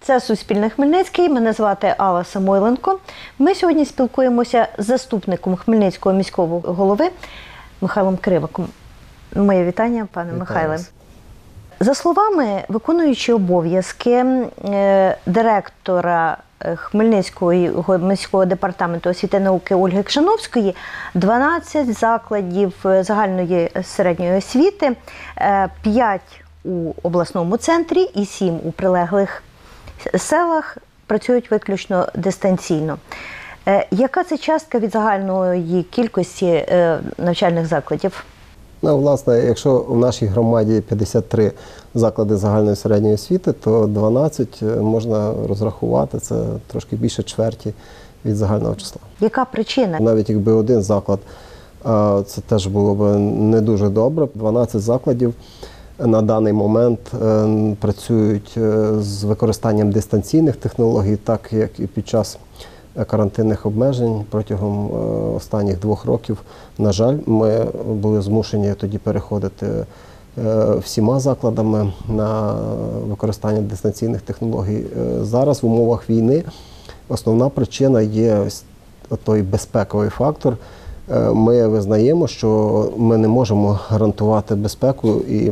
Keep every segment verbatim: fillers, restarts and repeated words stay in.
Це Суспільне Хмельницький, мене звати Алла Самойленко. Ми сьогодні спілкуємося з заступником Хмельницького міського голови Михайлом Криваком. Моє вітання, пане Вітаю Михайле. Вас. За словами виконуючої обов'язки е, директора Хмельницького міського департаменту освіти і науки Ольги Кшановської, дванадцять закладів загальної середньої освіти, п'ять у обласному центрі і сім у прилеглих селах працюють виключно дистанційно. Яка це частка від загальної кількості навчальних закладів? Ну, власне, якщо в нашій громаді п'ятдесят три заклади загальної середньої освіти, то дванадцять можна розрахувати, це трошки більше чверті від загального числа. Яка причина? Навіть якби один заклад, це теж було б не дуже добре. дванадцять закладів на даний момент працюють з використанням дистанційних технологій, так як і під час карантинних обмежень протягом останніх двох років. На жаль, ми були змушені тоді переходити всіма закладами на використання дистанційних технологій. Зараз в умовах війни основна причина є той безпековий фактор. Ми визнаємо, що ми не можемо гарантувати безпеку і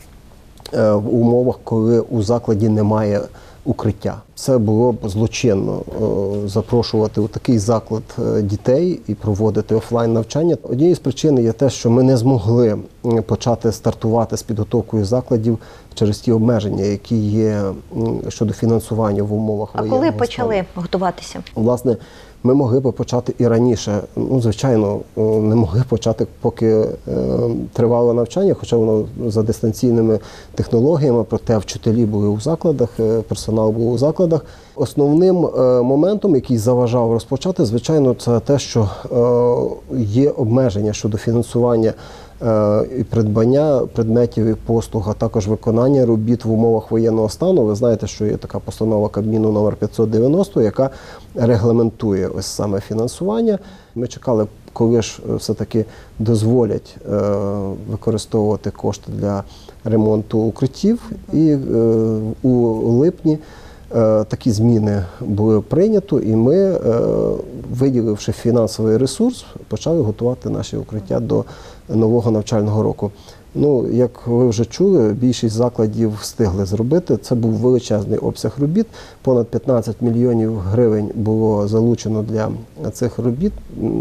в умовах, коли у закладі немає укриття. Це було б злочинно запрошувати у такий заклад дітей і проводити офлайн навчання. Однією з причин є те, що ми не змогли почати стартувати з підготовкою закладів через ті обмеження, які є щодо фінансування в умовах воєнного стану. А коли почали готуватися? Власне, ми могли б почати і раніше. Ну, звичайно, не могли почати, поки е, тривало навчання, хоча воно за дистанційними технологіями, проте вчителі були у закладах, персонал був у закладах. Основним е, моментом, який заважав розпочати, звичайно, це те, що е, є обмеження щодо фінансування і придбання предметів і послуг, а також виконання робіт в умовах воєнного стану. Ви знаєте, що є така постанова Кабміну номер п'ятсот дев'яносто, яка регламентує ось саме фінансування. Ми чекали, коли ж все-таки дозволять е, використовувати кошти для ремонту укриттів. І е, у липні е, такі зміни були прийняті, і ми, е, виділивши фінансовий ресурс, почали готувати наші укриття до нового навчального року. Ну, як ви вже чули, більшість закладів встигли зробити. Це був величезний обсяг робіт. Понад п'ятнадцять мільйонів гривень було залучено для цих робіт.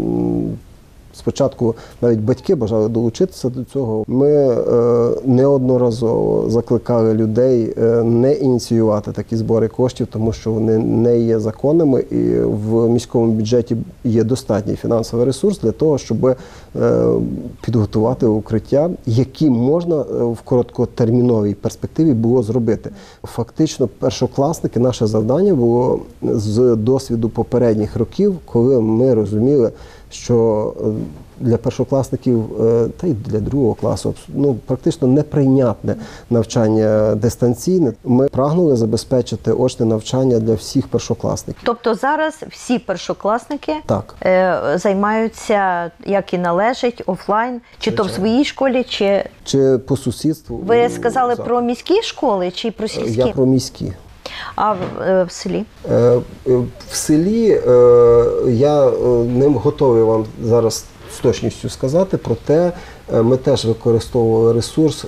Спочатку навіть батьки бажали долучитися до цього. Ми е, неодноразово закликали людей е, не ініціювати такі збори коштів, тому що вони не є законними, і в міському бюджеті є достатній фінансовий ресурс для того, щоб е, підготувати укриття, які можна в короткотерміновій перспективі було зробити. Фактично, першокласники, наше завдання було з досвіду попередніх років, коли ми розуміли, що для першокласників, та й для другого класу, ну, практично неприйнятне навчання дистанційне. Ми прагнули забезпечити очне навчання для всіх першокласників. Тобто зараз всі першокласники так. займаються, як і належить, офлайн, чи Звичайно. То в своїй школі, чи... Чи по сусідству. Ви сказали про міські школи, чи про сільські? Я про міські. А в, в селі? В селі я не готовий вам зараз з точністю сказати, проте ми теж використовували ресурс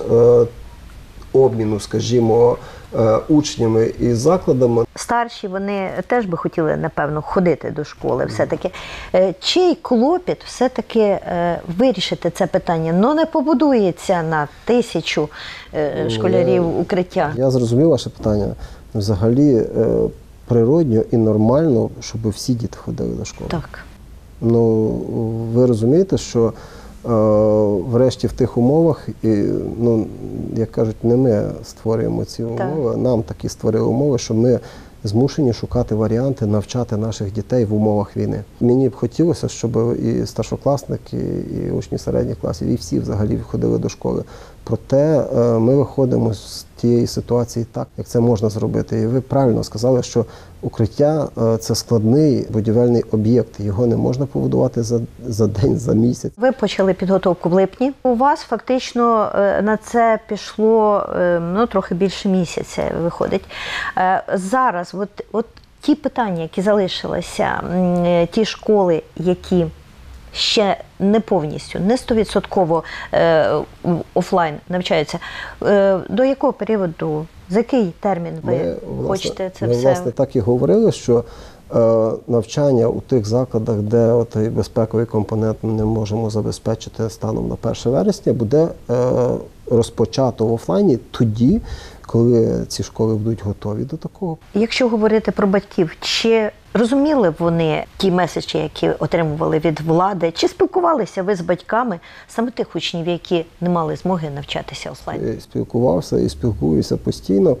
обміну, скажімо, учнями і закладами. Старші, вони теж би хотіли, напевно, ходити до школи все-таки. Чий клопіт все-таки вирішити це питання? Ну, не побудується на тисячу школярів укриття. Я зрозумів ваше питання. Взагалі природньо і нормально, щоб всі діти ходили до школи. Так. Ну, ви розумієте, що е, врешті в тих умовах, і, ну, як кажуть, не ми створюємо ці умови, так. Нам такі створили умови, що ми змушені шукати варіанти навчати наших дітей в умовах війни. Мені б хотілося, щоб і старшокласники, і учні середніх класів, і всі взагалі ходили до школи. Проте ми виходимо з тієї ситуації так, як це можна зробити. І ви правильно сказали, що укриття – це складний будівельний об'єкт. Його не можна побудувати за, за день, за місяць. Ви почали підготовку в липні. У вас фактично на це пішло ну, трохи більше місяця, виходить. Зараз зараз от, от ті питання, які залишилися, м, ті школи, які ще не повністю, не стовідсотково е, офлайн навчаються, е, до якого періоду, за який термін ви ми, власне, хочете це ми, все? власне, так і говорили, що е, навчання у тих закладах, де от і безпековий компонент ми не можемо забезпечити станом на перше вересня, буде е, розпочато в офлайні тоді, коли ці школи будуть готові до такого. Якщо говорити про батьків, чи розуміли вони ті меседжі, які отримували від влади, чи спілкувалися ви з батьками саме тих учнів, які не мали змоги навчатися офлайн? Спілкувався і спілкуюся постійно.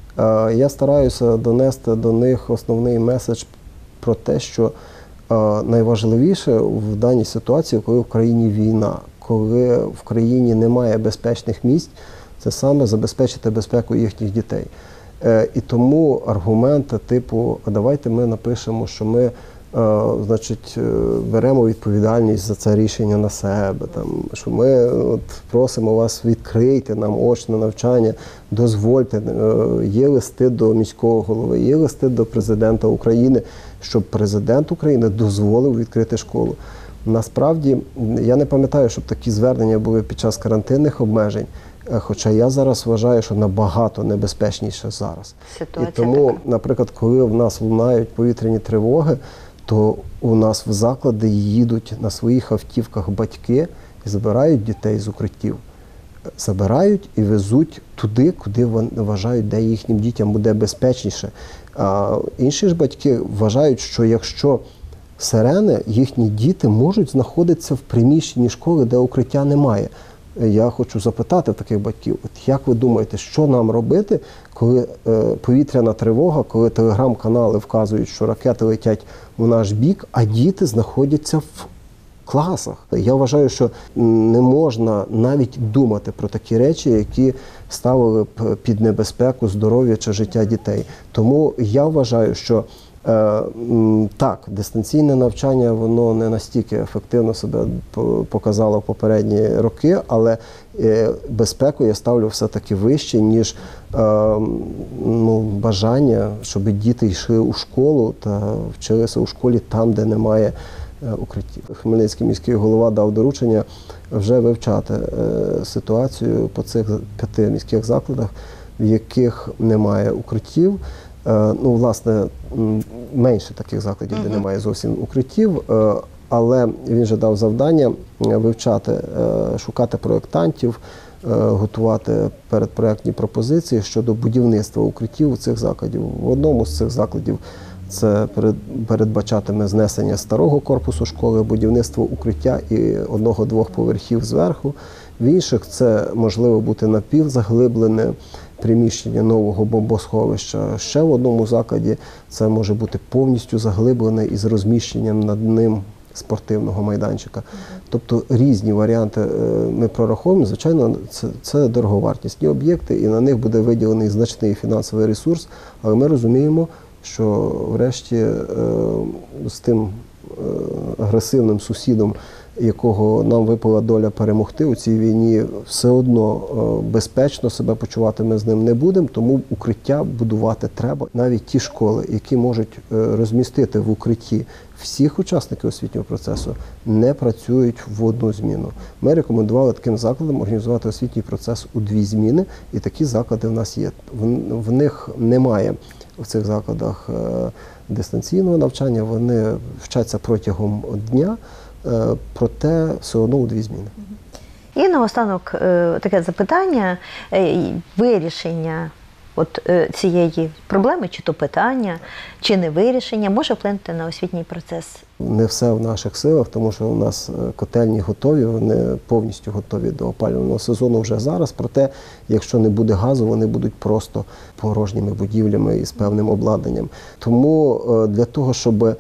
Я стараюся донести до них основний меседж про те, що найважливіше в даній ситуації, коли в країні війна, коли в країні немає безпечних місць, це саме забезпечити безпеку їхніх дітей. І тому аргументи типу, а давайте ми напишемо, що ми значить, беремо відповідальність за це рішення на себе, там, що ми от, просимо вас відкрити нам очне навчання, дозвольте, є листи до міського голови, є листи до президента України, щоб президент України дозволив відкрити школу. Насправді, я не пам'ятаю, щоб такі звернення були під час карантинних обмежень, хоча я зараз вважаю, що набагато небезпечніше зараз. Ситуація І тому, така. наприклад, коли в нас лунають повітряні тривоги, то у нас в заклади їдуть на своїх автівках батьки і забирають дітей з укриттів. Забирають і везуть туди, куди вони вважають, де їхнім дітям буде безпечніше. А інші ж батьки вважають, що якщо сирени, їхні діти можуть знаходитися в приміщенні школи, де укриття немає. Я хочу запитати таких батьків, от як ви думаєте, що нам робити, коли е, повітряна тривога, коли телеграм-канали вказують, що ракети летять в наш бік, а діти знаходяться в класах? Я вважаю, що не можна навіть думати про такі речі, які ставили б під небезпеку здоров'я чи життя дітей. Тому я вважаю, що так, дистанційне навчання, воно не настільки ефективно себе показало в попередні роки, але безпеку я ставлю все-таки вище, ніж ну, бажання, щоб діти йшли у школу та вчилися у школі там, де немає укриттів. Хмельницький міський голова дав доручення вже вивчати ситуацію по цих п'яти міських закладах, в яких немає укриттів. Ну, власне, менше таких закладів, де немає зовсім укриттів, але він же дав завдання вивчати, шукати проєктантів, готувати передпроєктні пропозиції щодо будівництва укриттів у цих закладів. В одному з цих закладів це передбачатиме знесення старого корпусу школи, будівництво укриття і одного-двох поверхів зверху. В інших це можливо бути напівзаглиблене приміщення нового бомбосховища. Ще в одному закладі це може бути повністю заглиблене із розміщенням над ним спортивного майданчика. Тобто різні варіанти ми прораховуємо. Звичайно, це, це дороговартісні об'єкти і на них буде виділений значний фінансовий ресурс, але ми розуміємо, що врешті з тим агресивним сусідом, якого нам випала доля перемогти у цій війні, все одно безпечно себе почувати ми з ним не будемо, тому укриття будувати треба. Навіть ті школи, які можуть розмістити в укритті всіх учасників освітнього процесу, не працюють в одну зміну. Ми рекомендували таким закладам організувати освітній процес у дві зміни, і такі заклади в нас є. В них немає в цих закладах дистанційного навчання, вони вчаться протягом дня, проте все одно у дві зміни. І наостанок таке запитання, вирішення от цієї проблеми, чи то питання, чи не вирішення, може вплинути на освітній процес? Не все в наших силах, тому що у нас котельні готові, вони повністю готові до опалювального сезону вже зараз, проте, якщо не буде газу, вони будуть просто порожніми будівлями із певним обладнанням. Тому для того, щоб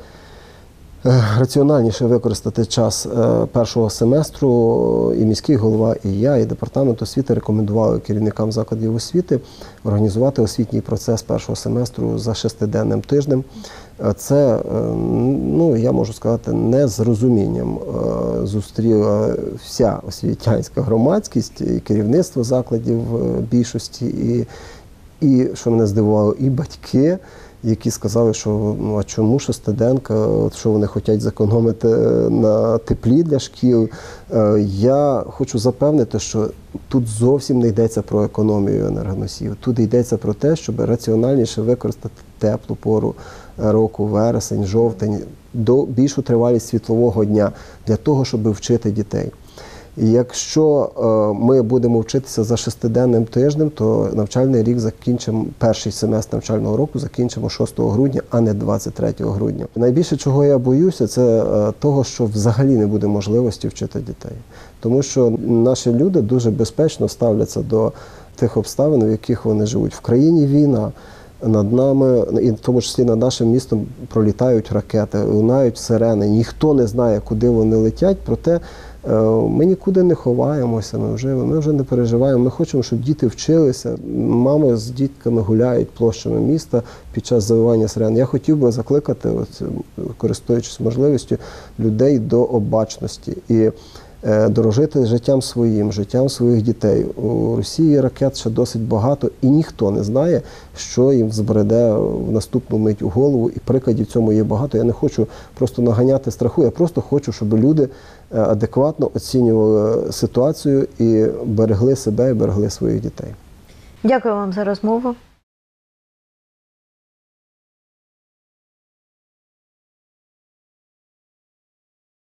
раціональніше використати час першого семестру, і міський голова, і я, і департамент освіти рекомендували керівникам закладів освіти організувати освітній процес першого семестру за шестиденним тижнем. Це, ну, я можу сказати, не з розумінням зустріла вся освітянська громадськість, і керівництво закладів більшості, і, і що мене здивувало, і батьки, які сказали, що ну а чому шестиденка, от що вони хочуть зекономити на теплі для шкіл. Я хочу запевнити, що тут зовсім не йдеться про економію енергоносіїв. Тут йдеться про те, щоб раціональніше використати теплу пору року, вересень, жовтень, до більшу тривалість світлового дня для того, щоб вчити дітей. І якщо е, ми будемо вчитися за шестиденним тижнем, то навчальний рік закінчимо, перший семестр навчального року закінчимо шостого грудня, а не двадцять третього грудня. Найбільше, чого я боюся, це е, того, що взагалі не буде можливості вчити дітей. Тому що наші люди дуже безпечно ставляться до тих обставин, в яких вони живуть. В країні війна. Над нами, і в тому числі над нашим містом, пролітають ракети, лунають сирени. Ніхто не знає, куди вони летять, проте ми нікуди не ховаємося, ми вже, ми вже не переживаємо. Ми хочемо, щоб діти вчилися. Мами з дітками гуляють площами міста під час завивання сирен. Я хотів би закликати, от, користуючись можливістю, людей до обачності і дорожити життям своїм, життям своїх дітей. У Росії ракет ще досить багато, і ніхто не знає, що їм збреде в наступну мить у голову, і прикладів цьому є багато. Я не хочу просто наганяти страху, я просто хочу, щоб люди адекватно оцінювали ситуацію і берегли себе, і берегли своїх дітей. Дякую вам за розмову.